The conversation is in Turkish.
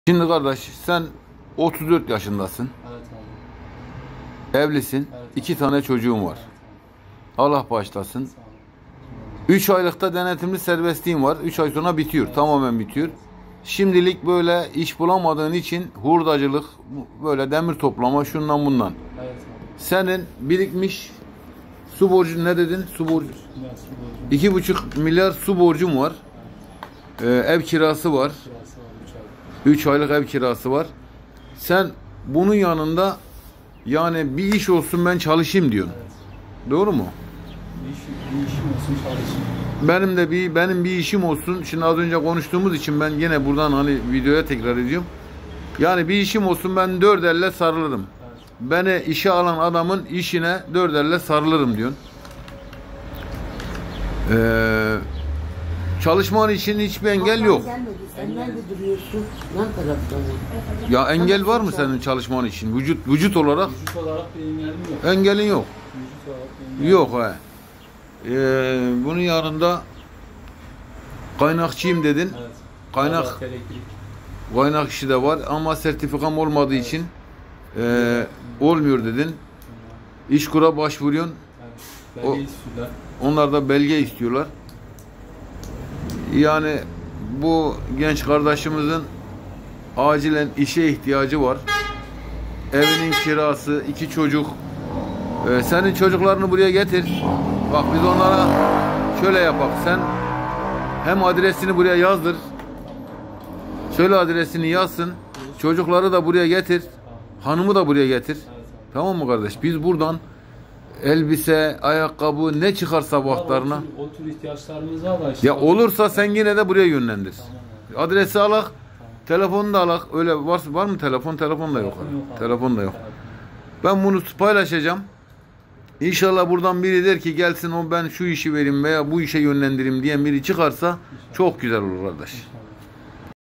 Şimdi kardeş sen 34 yaşındasın. Evet abi. Evlisin. Evet. 2 tane çocuğun var. Evet. Allah bağışlasın. Sağ olun. 3 aylıkta denetimli serbestliğin var. 3 ay sonra bitiyor. Evet. Tamamen bitiyor. Şimdilik böyle iş bulamadığın için hurdacılık, böyle demir toplama, şundan bundan. Evet abi. Senin birikmiş su borcu, ne dedin? Su borcu. Biraz su borcum. 2,5 milyar su borcum var. Ev kirası var. Kirası var 3 ay. 3 aylık ev kirası var. Sen bunun yanında yani bir iş olsun ben çalışayım diyorsun. Evet. Doğru mu? Bir işim olsun çalışayım. Benim bir işim olsun. Şimdi az önce konuştuğumuz için ben yine buradan hani videoya tekrar ediyorum. Yani bir işim olsun, ben 4 elle sarılırım. Evet. Beni işe alan adamın işine 4 elle sarılırım diyorsun. Çalışman için hiçbir engel yok. Gelmedi. Sen nerede duruyorsun? Yan tarafta mı? Ya engel var mı senin çalışman için? Vücut olarak Vücut olarak bir engelim yok. engelin yok. Vücut olarak bir engelim Yok he. Bunun yanında kaynakçıyım dedin. Evet. Kaynak Kazak, elektrik. kaynak işi de var ama sertifikam olmadığı Evet. için olmuyor dedin. İşkur'a başvuruyorsun. Evet. O- Belge istiyorlar. Onlar da belge istiyorlar. Yani bu genç kardeşimizin acilen işe ihtiyacı var. Evinin kirası, 2 çocuk. Senin çocuklarını buraya getir. Bak biz onlara şöyle yapak. Sen hem adresini buraya yazdır. Söyle adresini yazsın. Çocukları da buraya getir. Hanımı da buraya getir. Evet abi. Tamam mı kardeş? Biz buradan elbise, ayakkabı ne çıkar sabahlarına. O tür ihtiyaçlarımız var da işte. Ya olursa sen yine de buraya yönlendir. Tamam abi. Adresi alak. Tamam. Telefonu da alak. Öyle var mı telefon? Telefon da yok. Abi. Telefon da yok. Evet. Ben bunu paylaşacağım. İnşallah buradan biri der ki gelsin, o ben şu işi vereyim veya bu işe yönlendireyim diyen biri çıkarsa çok güzel olur kardeş. İnşallah.